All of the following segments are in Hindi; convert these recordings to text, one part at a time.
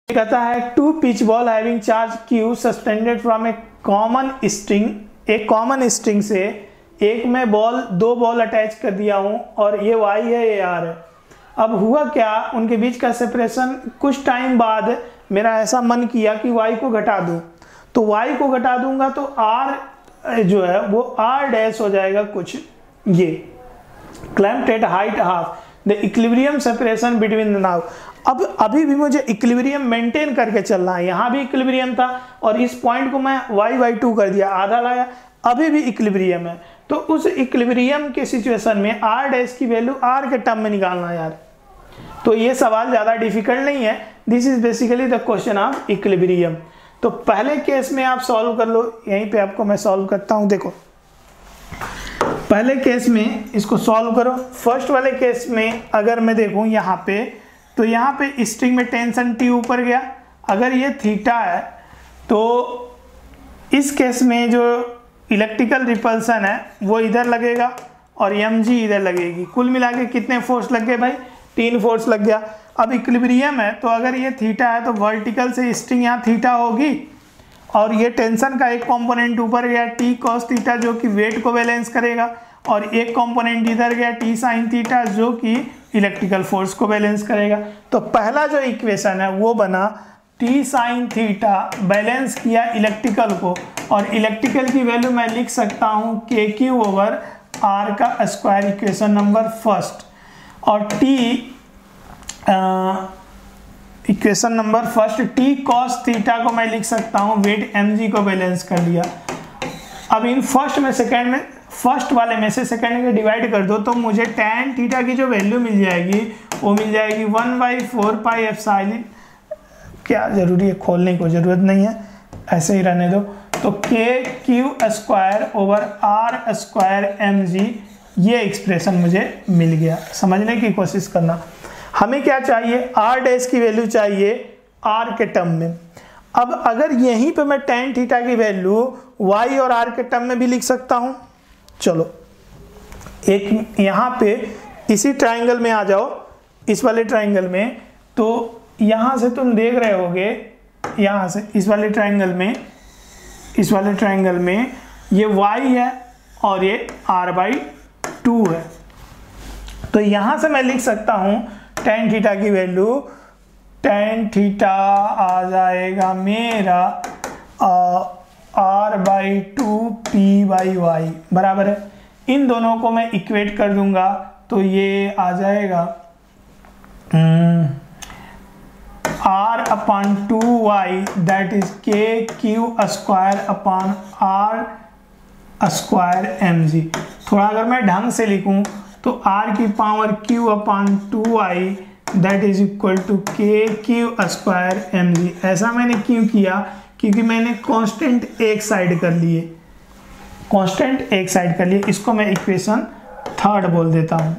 कहता है two pitch ball having charge Q suspended from a common string, एक कॉमन स्ट्रिंग से एक में दो बॉल अटैच कर दिया हूं और ये Y है ये R है। अब हुआ क्या, उनके बीच का सेपरेशन कुछ टाइम बाद मेरा ऐसा मन किया कि Y को घटा दूं, तो Y को घटा दूंगा तो R जो है वो R डैश हो जाएगा कुछ ये clamped at height half the equilibrium separation between the now. अब अभी भी मुझे इक्विलिब्रियम मेंटेन करके चलना है, यहाँ भी इक्विलिब्रियम था और इस पॉइंट को मैं y/2 कर दिया, आधा लाया, अभी भी इक्विलिब्रियम है। तो उस इक्विलिब्रियम के सिचुएशन में R डैश की वैल्यू R के टर्म में निकालना यार। तो ये सवाल ज़्यादा डिफिकल्ट नहीं है, this is basically the question of equilibrium. तो पहले केस में आप सॉल्व कर लो, यहीं पे आपको मैं सॉल्व करता हूँ। देखो पहले केस में इसको सॉल्व करो। फर्स्ट वाले केस में अगर मैं देखूँ यहाँ पे, तो यहाँ पे स्ट्रिंग में टेंशन T ऊपर गया, अगर ये थीटा है तो इस केस में जो इलेक्ट्रिकल रिपल्सन है वो इधर लगेगा और mg इधर लगेगी। कुल मिला के कितने फोर्स लग गए भाई, 3 फोर्स लग गया। अब इक्विलिब्रियम है तो अगर ये थीटा है तो वर्टिकल से स्ट्रिंग यहाँ थीटा होगी और ये टेंशन का एक कंपोनेंट ऊपर गया T cos थीटा जो कि वेट को बैलेंस करेगा, और एक कंपोनेंट इधर गया T sin थीटा जो कि इलेक्ट्रिकल फोर्स को बैलेंस करेगा। तो पहला जो इक्वेशन है वो बना T sin थीटा बैलेंस किया इलेक्ट्रिकल को, और इलेक्ट्रिकल की वैल्यू मैं लिख सकता हूँ KQ ओवर R का स्क्वायर, इक्वेशन नंबर फर्स्ट। और equation number first T cos theta को मैं लिख सकता हूँ वेट mg को बैलेंस कर लिया। अब इन फर्स्ट वाले में से सेकंड में डिवाइड कर दो तो मुझे tan थीटा की जो वैल्यू मिल जाएगी वो मिल जाएगी 1/4 पाई एप्सिलॉन, क्या जरूरी है खोलने को, जरूरत नहीं है, ऐसे ही रहने दो। तो KQ square over R square mg, ये एक्सप्रेशन मुझे मिल गया। समझने की कोशिश करना, हमें क्या चाहिए, R डैश की वैल्यू चाहिए R के टर्म में। अब अगर यहीं पे मैं tan थीटा की वैल्यू Y और R के टर्म में भी लिख सकता हूं, चलो एक यहाँ पे इसी ट्राइंगल में आ जाओ, इस वाले ट्राइंगल में, तो यहाँ से तुम देख रहे होगे, यहाँ से इस वाले ट्राइंगल में ये Y है और ये R/2 है। तो यहाँ से मैं लिख सकता हूँ tan थीटा की वैल्यू, tan थीटा आ जाएगा मेरा R/2 P/Y बराबर है। इन दोनों को मैं इक्वेट कर दूंगा तो ये आ जाएगा R/2y that is KQ square upon R square mg। थोड़ा अगर मैं ढंग से लिखूं तो R की power Q/2y that is equal to KQ square mg। ऐसा मैंने क्यों किया, क्योंकि मैंने कांस्टेंट एक साइड कर लिए, इसको मैं इक्वेशन थर्ड बोल देता हूं।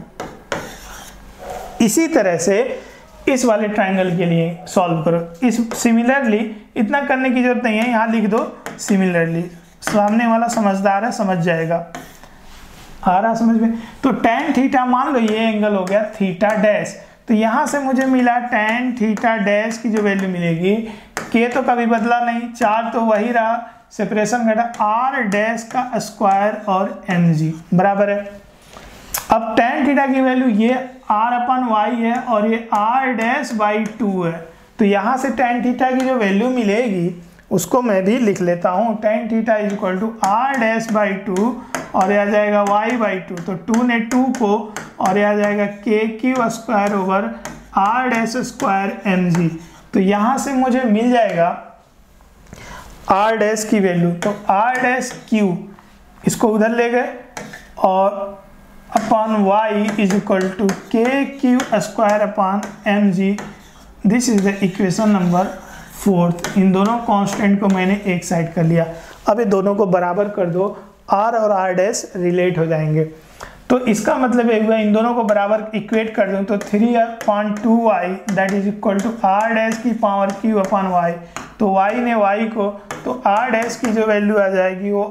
इसी तरह से इस वाले ट्राइंगल के लिए सॉल्व करो। इस सिमिलरली, इतना करने की जरूरत नहीं है, यहां लिख दो सिमिलरली, सामने वाला समझदार है समझ जाएगा, आ रहा समझ में। तो tan थीटा मान लो ये एंगल हो गया थीटा डैश, तो यहां से मुझे मिला tan थीटा डैश की जो वैल्यू मिलेगी, K तो कभी बदला नहीं, 4 तो वही रहा, सेपरेशन घटा R डैश का स्क्वायर और mg बराबर है। अब tan थीटा की वैल्यू ये R/y है और ये R डैश बाई 2 है, तो यहाँ से tan थीटा की जो वैल्यू मिलेगी उसको मैं भी लिख लेता हूँ, tan theta is equal to R dash by 2 और यह आ जाएगा y/2, तो 2 ने 2 को, और यह आ जाएगा KQ square over R dash square mg। तो यहाँ से मुझे मिल जाएगा R डैश की वैल्यू, तो R डैश Q इसको उधर ले गए और upon y is equal to KQ square upon mg। This is the equation number fourth. इन दोनों कांस्टेंट को मैंने एक साइड कर लिया। अब ये दोनों को बराबर कर दो, R और R डैश रिलेट हो जाएंगे। तो इसका मतलब ये हुआ, इन दोनों को बराबर इक्वेट कर दूं तो 3/2y that is equal to R dash की पावर Q अपॉन y। तो y ने y को, तो R डैश की जो वैल्यू आ जाएगी वो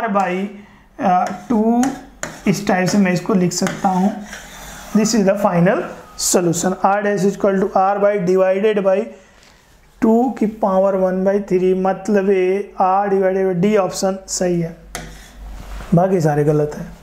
R/2, इस टाइप से मैं इसको लिख सकता हूँ। This is the final solution. R dash is equal to R/डिवाइडेड बाई 2 की पावर 1/3 मतलब A R divided by D option सही है, बाकी सारे गलत है।